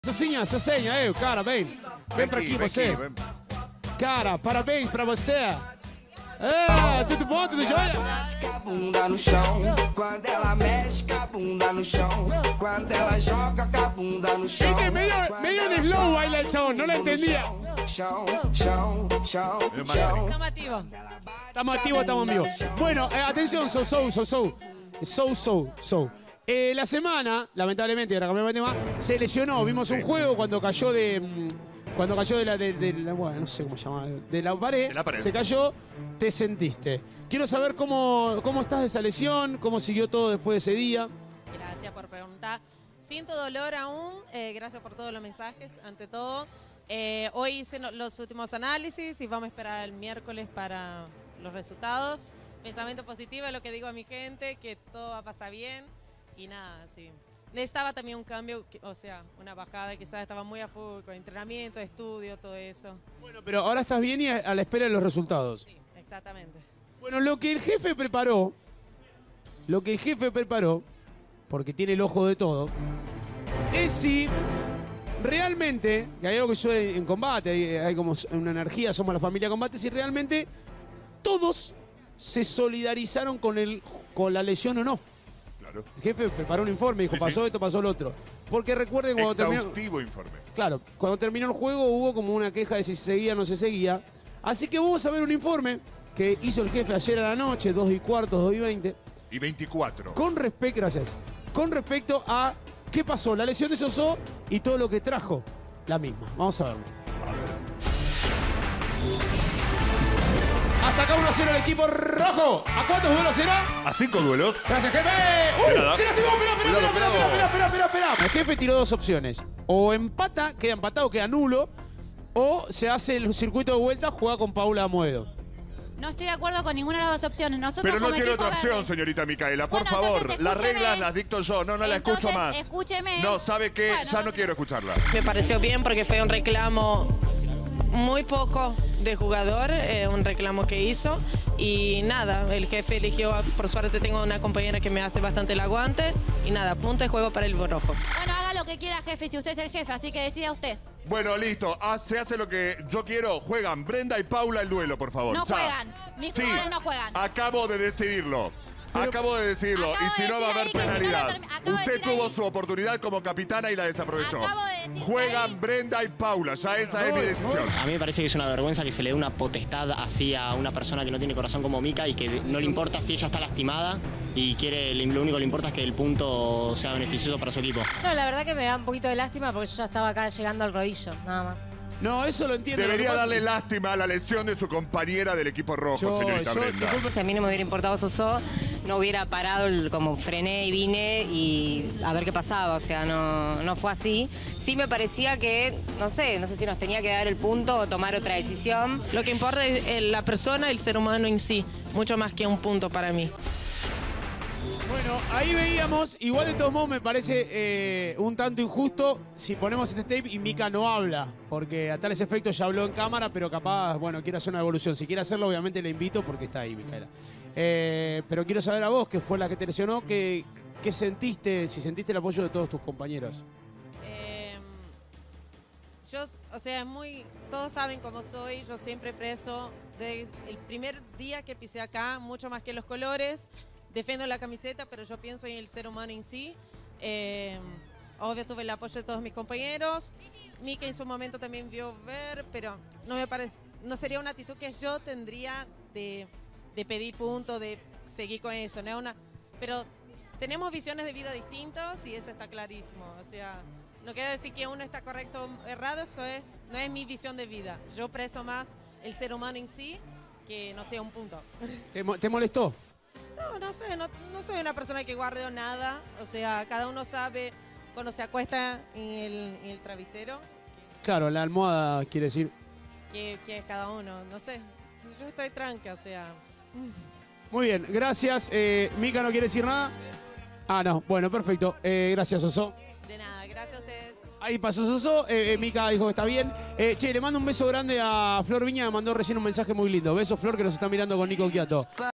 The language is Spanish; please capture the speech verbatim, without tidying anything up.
Sozinha, Sozinha, ei, cara, vem. Vem pra aqui, você. Cara, parabéns pra você. É, tudo bom, tudo jóia? Com a bunda no chão, quando ela mexe com a bunda no chão, quando ela joga com a bunda no chão. Este medio, medio en slow baila el chabón, no lo entendía. Chão, chão, chão, chão. Estamos activos. Estamos activos, estamos vivos. Bueno, eh, atención, so, so, so, so. So, so, so. Eh, la semana, lamentablemente, ahora cambiamos de tema, se lesionó. Vimos un juego cuando cayó de... mm, Cuando cayó de la, de, de la- bueno, no sé cómo se llama, de la pared, De la pared. se cayó, te sentiste. Quiero saber cómo, cómo estás de esa lesión, cómo siguió todo después de ese día. Gracias por preguntar. Siento dolor aún. eh, gracias por todos los mensajes, ante todo. Eh, hoy hice no- los últimos análisis y vamos a esperar el miércoles para los resultados. Pensamiento positivo es lo que digo a mi gente, que todo va a pasar bien. Y nada, sí. Necesitaba también un cambio, que- o sea, una bajada. Quizás estaba muy a full con entrenamiento, estudio, todo eso. Bueno, pero ahora estás bien y a, a la espera de los resultados. Sí, exactamente. Bueno, lo que el jefe preparó, lo que el jefe preparó, porque tiene el ojo de todo, es si realmente, y hay algo que suele en combate, hay, hay como una energía, somos la familia combate, si realmente todos se solidarizaron con, el, con la lesión o no. Claro. El jefe preparó un informe, dijo, Sí, pasó sí. esto, pasó lo otro. Porque recuerden cuando terminó... Exhaustivo informe. Claro, cuando terminó el juego hubo como una queja de si se seguía o no se seguía. Así que vamos a ver un informe que hizo el jefe ayer a la noche, dos y cuarto, dos y veinte, Y veinticuatro. con respecto, gracias, con respecto a qué pasó, la lesión de Sosó y todo lo que trajo la misma. Vamos a verlo. Hasta acá uno a cero el equipo rojo. ¿A cuántos duelos será? A cinco duelos. Gracias, jefe. ¡Uy! De nada. ¡Se lastimó! ¡Espera, espera, Cuidado, espera, cuidado. espera, espera, espera, espera, espera! El jefe tiró dos opciones. O empata, queda empatado, queda nulo. O se hace el circuito de vuelta, juega con Paula Amoedo. No estoy de acuerdo con ninguna de las dos opciones. Nosotros Pero no como tiene equipo otra opción, verde- señorita Micaela. Por Bueno, favor, entonces las escúcheme. reglas las dicto yo. No, no la escucho Entonces, más. escúcheme. No, ¿sabe qué? Bueno, ya no entonces- quiero escucharla. Me pareció bien porque fue un reclamo muy poco de jugador, eh, un reclamo que hizo y nada, el jefe eligió, por suerte tengo una compañera que me hace bastante el aguante y nada, punto de juego para el rojo. Bueno, haga lo que quiera, jefe, si usted es el jefe, así que decida usted. Bueno, listo. Ah, se hace lo que yo quiero. Juegan Brenda y Paula el duelo, por favor. No Ya. juegan. Mis Sí. jugadores no juegan. Acabo de decidirlo. Acabo de decirlo. Acabo Y si de no va a decir haber ahí que si no penalidad. lo termi- acabo de Usted decir tuvo ahí. su oportunidad como capitana y la desaprovechó. Acabo de decir Juegan ahí. Brenda y Paula. Ya esa es mi decisión. A mí me parece que es una vergüenza que se le dé una potestad así a una persona que no tiene corazón como Mica y que no le importa si ella está lastimada y quiere, lo único que le importa es que el punto sea beneficioso para su equipo. No, la verdad que me da un poquito de lástima porque yo ya estaba acá llegando al rodillo, nada más. No, eso lo entiendo. Debería lo que pasa- darle lástima a la lesión de su compañera del equipo rojo, Yo- señorita yo- Brenda. Si a mí no me hubiera importado Sosó, no hubiera parado, el- como frené y vine y a ver qué pasaba, o sea, no, no fue así. Sí me parecía que, no sé, no sé si nos tenía que dar el punto o tomar otra decisión. Lo que importa es el- la persona, el ser humano en sí, mucho más que un punto para mí. Bueno, ahí veíamos, igual de todos modos me parece eh, un tanto injusto si ponemos este tape y Mica no habla, porque a tales efectos ya habló en cámara, pero capaz, bueno, quiere hacer una evolución. Si quiere hacerlo, obviamente le invito porque está ahí, Micaela. Eh, pero quiero saber a vos, que fue la que te lesionó, ¿qué, qué sentiste, si sentiste el apoyo de todos tus compañeros? Eh, yo, o sea, es muy, todos saben cómo soy, yo siempre preso, desde el primer día que pisé acá, mucho más que los colores, defiendo la camiseta, pero yo pienso en el ser humano en sí. Eh, obvio tuve el apoyo de todos mis compañeros, Mica en su momento también vio ver, pero no me parece, no sería una actitud que yo tendría de, de pedir puntos, de seguir con eso, ¿no? Una, pero tenemos visiones de vida distintas y eso está clarísimo, o sea, no quiero decir que uno está correcto o errado, eso es, no es mi visión de vida. Yo preso más el ser humano en sí que no sea un punto. ¿Te, mo- te molestó? No, no sé, no, no soy una persona que guarde nada, o sea, cada uno sabe cuando se acuesta en el, en el travisero Claro, la almohada quiere decir... que, que es cada uno, no sé, yo estoy tranca, o sea... Muy bien, gracias. Eh, Mica no quiere decir nada. Ah, no, bueno, perfecto. Eh, gracias, Sosó. De nada, gracias a ustedes. Ahí pasó Sosó, eh, eh, Mica dijo que está bien. Eh, che, le mando un beso grande a Flor Viña, me mandó recién un mensaje muy lindo. Beso, Flor, que nos está mirando con Nico Quiato.